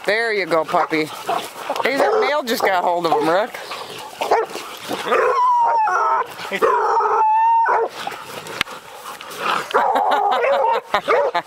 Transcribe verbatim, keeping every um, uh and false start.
There you go, puppy. Hey, that male just got hold of him, Rick.